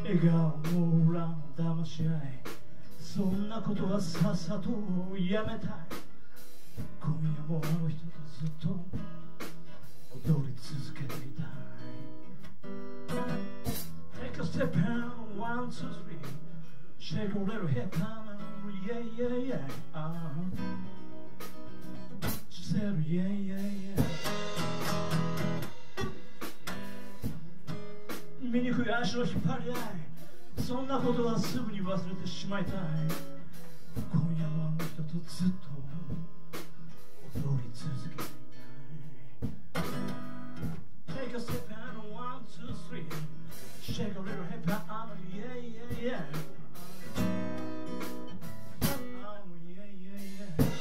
笑顔の裏の騙し合い、そんなことはさっさとやめたい。今夜もあの人とずっと踊り続けていたい。 Take a step and 1, 2, 3 Shake a little hip and yeah, yeah, yeah She said yeah, yeah, yeah 醜い足の引っ張り合い、そんなことはすぐに忘れてしまいたい。今夜もあの人とずっと踊り続けていたい。 Take a step and 1, 2, 3 Shake a little hip and yeah, yeah, yeah yeah, yeah, yeah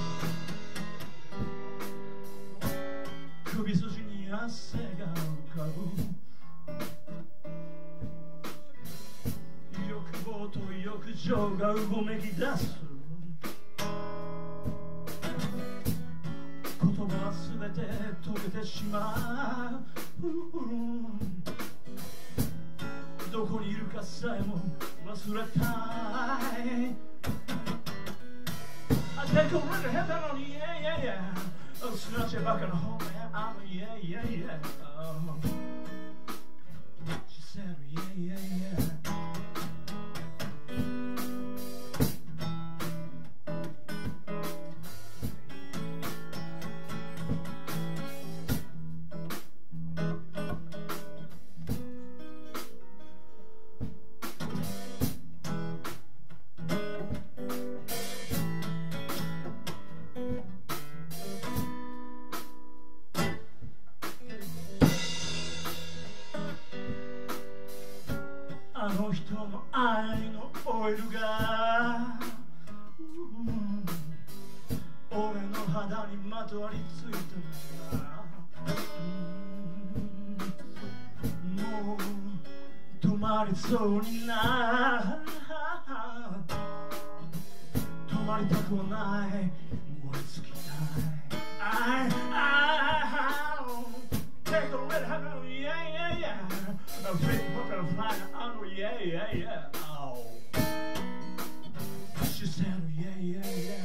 首筋に汗が浮かぶ、欲望と欲情がうごめき出す。言葉はすべて溶けてしまう、どこにいるかさえも忘れたい。I take a little head on yeah, yeah, yeah すなわちバカな方ね、yeah, yeah, yeah She said yeah, yeah, yeahあの人の愛のオイルが、俺の肌にまとわりついてるんだ、もう止まりそうにな、止まりたくはない、燃え尽きたい。Take a red hand, yeah, yeah, yeah A big hook and a fly, oh, yeah, yeah, yeah Oh She said, yeah, yeah, yeah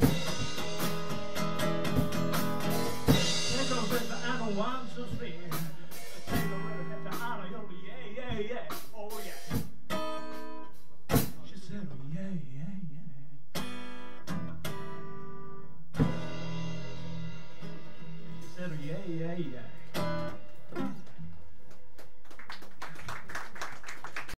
Take a red hand, 1, 2, 3 Take a red hand, yeah, yeah, yeah